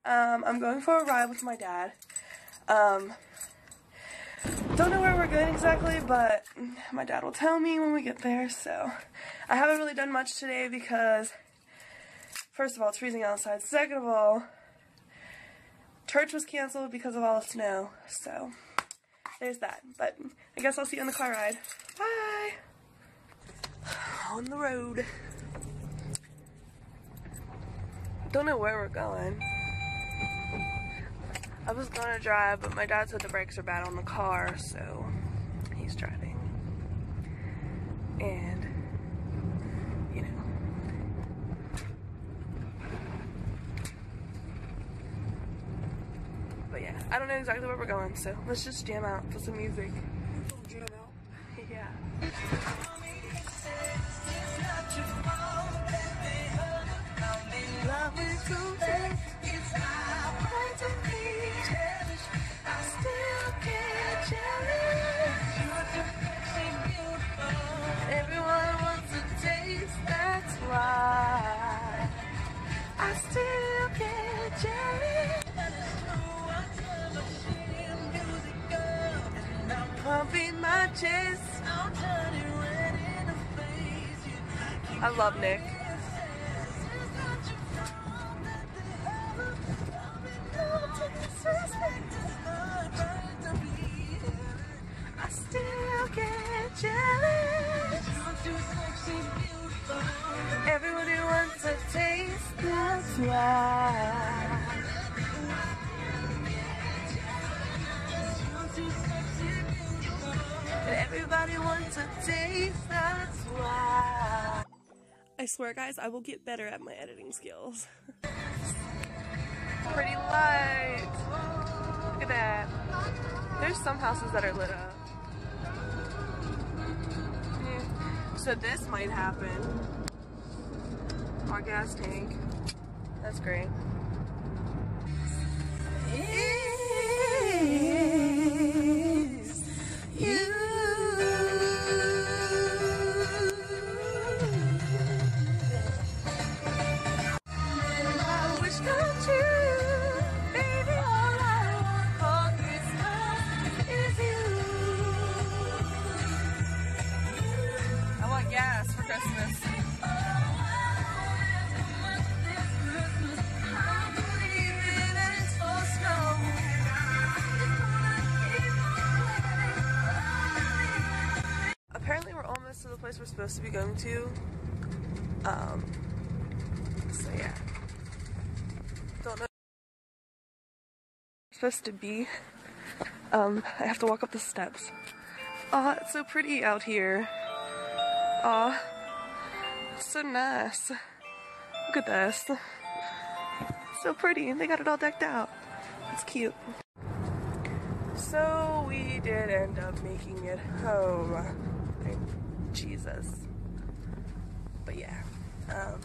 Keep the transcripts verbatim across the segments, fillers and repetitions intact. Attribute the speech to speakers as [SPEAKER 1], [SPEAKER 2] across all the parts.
[SPEAKER 1] Um, I'm going for a ride with my dad. Um, don't know where we're going exactly, but my dad will tell me when we get there. So I haven't really done much today because, first of all, it's freezing outside. Second of all, church was canceled because of all the snow. So there's that. But I guess I'll see you on the car ride. Bye! On the road. Don't know where we're going. I was gonna drive, but my dad said the brakes are bad on the car, so he's driving. And, you know. But yeah, I don't know exactly where we're going, so let's just jam out to some music. Jam out? Yeah. Everyone wants a taste, that's why I still get jealous. I'm pumping my chest. I love Nick. I still get jealous. Everybody wants a taste, that's why. Everybody wants a taste, that's why. I swear, guys, I will get better at my editing skills. Pretty light. Look at that. There's some houses that are lit up. Yeah. So this might happen. Our gas tank. That's great. Is you. Gas for Christmas. Apparently we're almost to the place we're supposed to be going to. Um, so yeah. Don't know where we're supposed to be. Um, I have to walk up the steps. Oh, it's so pretty out here. Aw, so nice. Look at this. So pretty, and they got it all decked out. It's cute. So we did end up making it home. Thank Jesus. But yeah, um,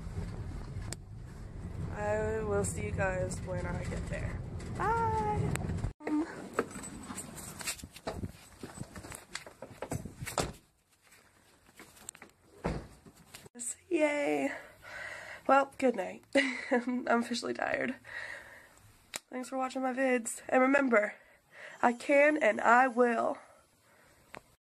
[SPEAKER 1] I will see you guys when I get there. Bye! Yay! Well, good night. I'm officially tired. Thanks for watching my vids. And remember, I can and I will.